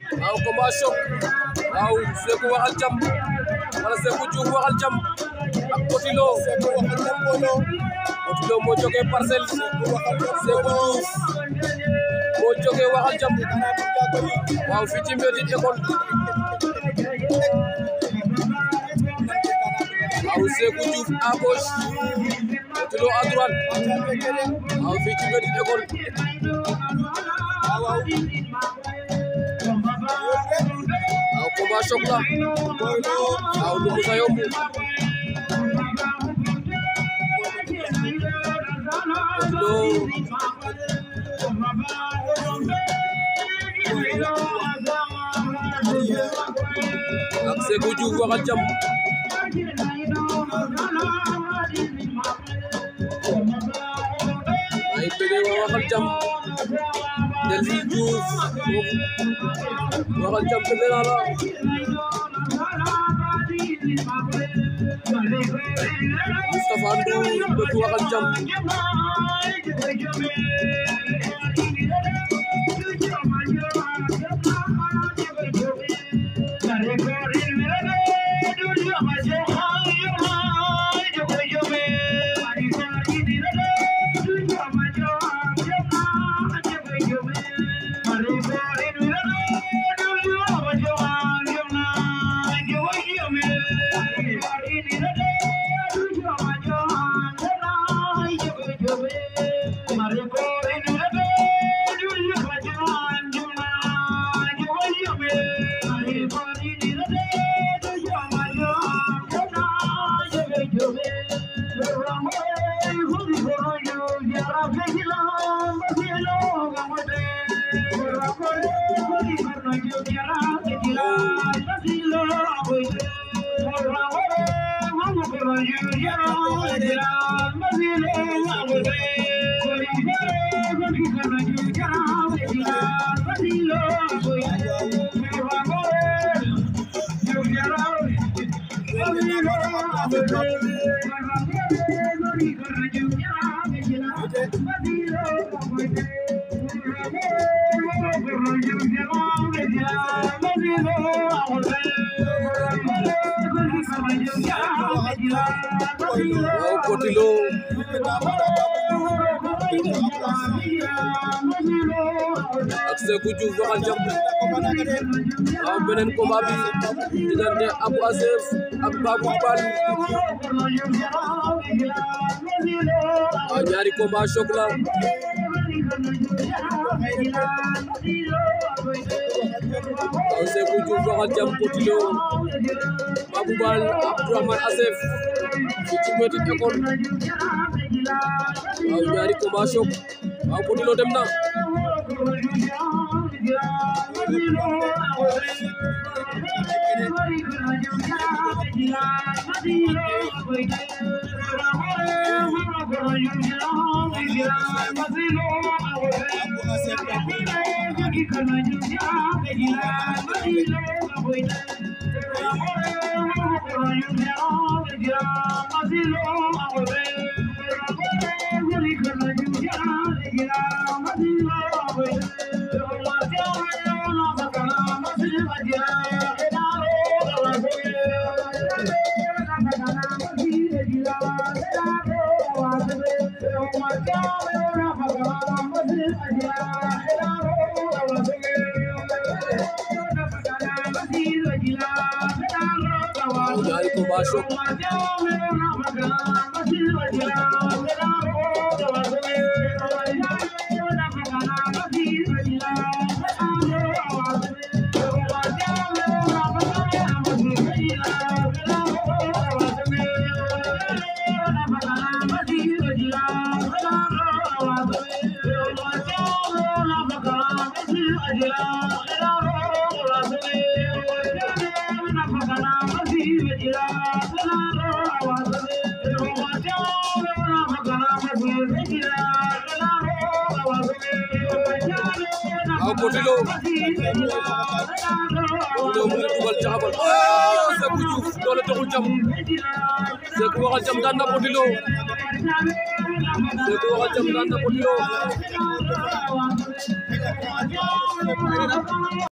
waaw combat choc waaw Sékou waxal jam wala Sékou Diouf waxal jam ak Potilo Potilo moo jógee Parcelles Sékou Diouf moo jógee waxal jam waaw fii ci Mbédine école waaw Sékou Diouf à gauche Potilo à droite waaw fii ci Mbédine école waaw combat choc la waaw lu mu sa yomb Potilo ak Sékou Diouf waxal jam ay bëgg waxal jam Delsi Diouf waxal jam bëgg naa la Moustapha Ndour bëgg waxal jam waaw Potilo ak Sékou Diouf waxal jam waaw beneen combat bi diggante Abou Assef ak Babou Bal waaw ñaari combat choc la waaw Sékou Diouf waxal jam Potilo Babou Bal Abdourahmane Assef fii ci Mbédine école waaw ñaari combat choc waaw Potilo dem na ñaari combat choc Potilo Potilo mu ngi dugal caxabal Sékou Diouf doole taxul jam Sékou waxal jam daan na Potilo Sékou waxal jam daan na Potilo